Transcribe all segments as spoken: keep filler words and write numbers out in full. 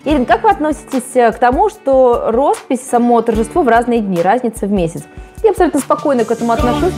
Ирина, как вы относитесь к тому, что роспись, само торжество в разные дни, разница в месяц? Я абсолютно спокойно к этому отношусь.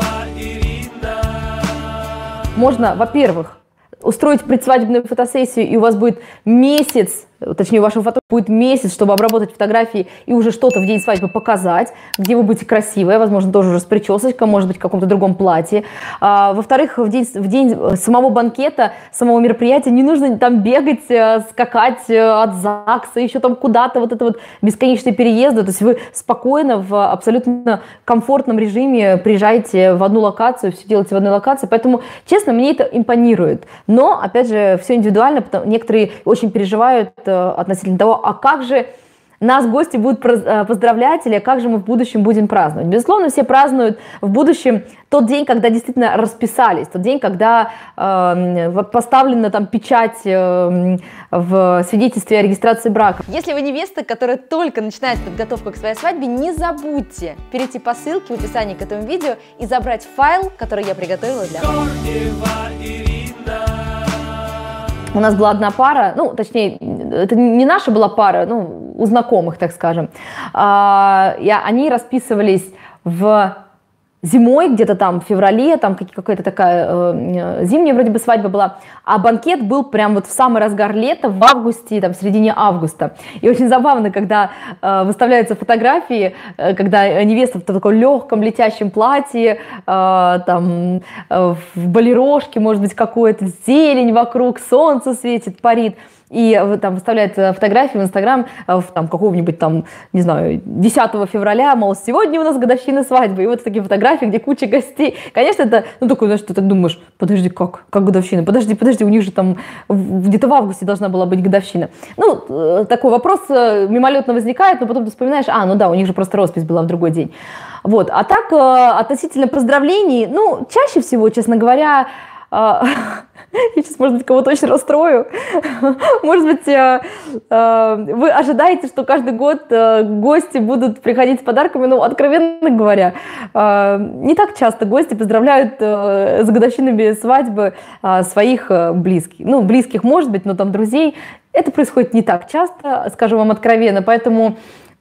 Можно, во-первых, устроить предсвадебную фотосессию, и у вас будет месяц, точнее, у вашего фотографа будет месяц, чтобы обработать фотографии и уже что-то в день свадьбы показать, где вы будете красивая, возможно, тоже уже с причесочкой, может быть, в каком-то другом платье. А, во-вторых, в день, в день самого банкета, самого мероприятия не нужно там бегать, скакать от ЗАГСа, еще там куда-то, вот это вот бесконечные переезды. То есть вы спокойно, в абсолютно комфортном режиме приезжаете в одну локацию, все делаете в одной локации. Поэтому, честно, мне это импонирует. Но, опять же, все индивидуально, потому некоторые очень переживают относительно того, а как же нас гости будут поздравлять, или как же мы в будущем будем праздновать. Безусловно, все празднуют в будущем тот день, когда действительно расписались, тот день, когда э, поставлена там печать э, в свидетельстве о регистрации брака. Если вы невеста, которая только начинает подготовку к своей свадьбе, не забудьте перейти по ссылке в описании к этому видео и забрать файл, который я приготовила для вас. У нас была одна пара, ну, точнее, это не наша была пара, ну, у знакомых, так скажем. А, я, они расписывались в зимой, где-то там в феврале, там какая-то такая э, зимняя вроде бы свадьба была, а банкет был прям вот в самый разгар лета, в августе, там, в середине августа. И очень забавно, когда э, выставляются фотографии, э, когда невеста в таком легком летящем платье, э, там, э, в балерошке, может быть, какой-то зелень вокруг, солнце светит, парит. И там выставляют фотографии в Инстаграм там, какого-нибудь там, не знаю, десятого февраля, мол, сегодня у нас годовщина свадьбы. И вот такие фотографии, где куча гостей. Конечно, это, ну, такое, знаешь, ты так думаешь, подожди, как? Как годовщина? Подожди, подожди, у них же там где-то в августе должна была быть годовщина. Ну, такой вопрос мимолетно возникает, но потом ты вспоминаешь, а, ну да, у них же просто роспись была в другой день. Вот. А так, относительно поздравлений, ну, чаще всего, честно говоря, я сейчас, может быть, кого-то очень расстрою. Может быть, вы ожидаете, что каждый год гости будут приходить с подарками, но, откровенно говоря, не так часто гости поздравляют с годовщинами свадьбы своих близких. Ну, близких, может быть, но там друзей. Это происходит не так часто, скажу вам откровенно, поэтому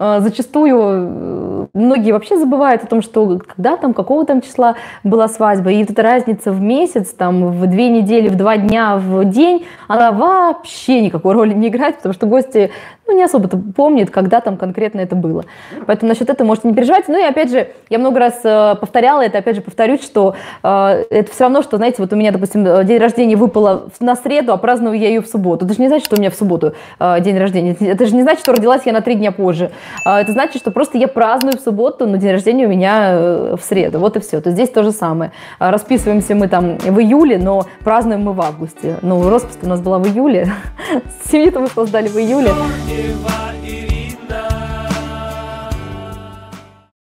зачастую многие вообще забывают о том, что когда там, какого там числа была свадьба, и вот эта разница в месяц, там, в две недели, в два дня, в день, она вообще никакой роли не играет, потому что гости, ну, не особо-то помнят, когда там конкретно это было. Поэтому насчет этого можете не переживать. Ну и опять же, я много раз повторяла это, опять же повторюсь, что э, это все равно, что, знаете, вот у меня, допустим, день рождения выпало на среду, а праздную я ее в субботу. Это же не значит, что у меня в субботу э, день рождения. Это же не значит, что родилась я на три дня позже. Это значит, что просто я праздную в субботу, но день рождения у меня в среду. Вот и все. То есть здесь то же самое. Расписываемся мы там в июле, но празднуем мы в августе. Ну, роспись у нас была в июле. Семью-то мы создали в июле.